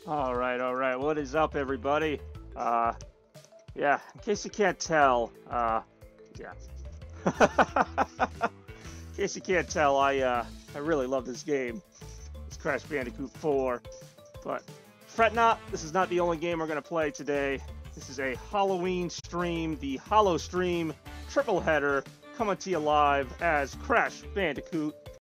All right. What is up, everybody? Uh, yeah, in case you can't tell, yeah. In case you can't tell, I really love this game. It's Crash Bandicoot 4. But fret not, this is not the only game we're gonna play today. This is a Halloween stream, the Hollow Stream triple header, coming to you live as Crash Bandicoot